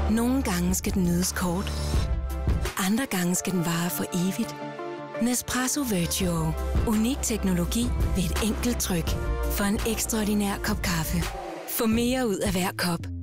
Nogle gange skal den nydes kort. Andre gange skal den vare for evigt. Nespresso Virtuo. Unik teknologi ved et enkelt tryk. For en ekstraordinær kop kaffe. Få mere ud af hver kop.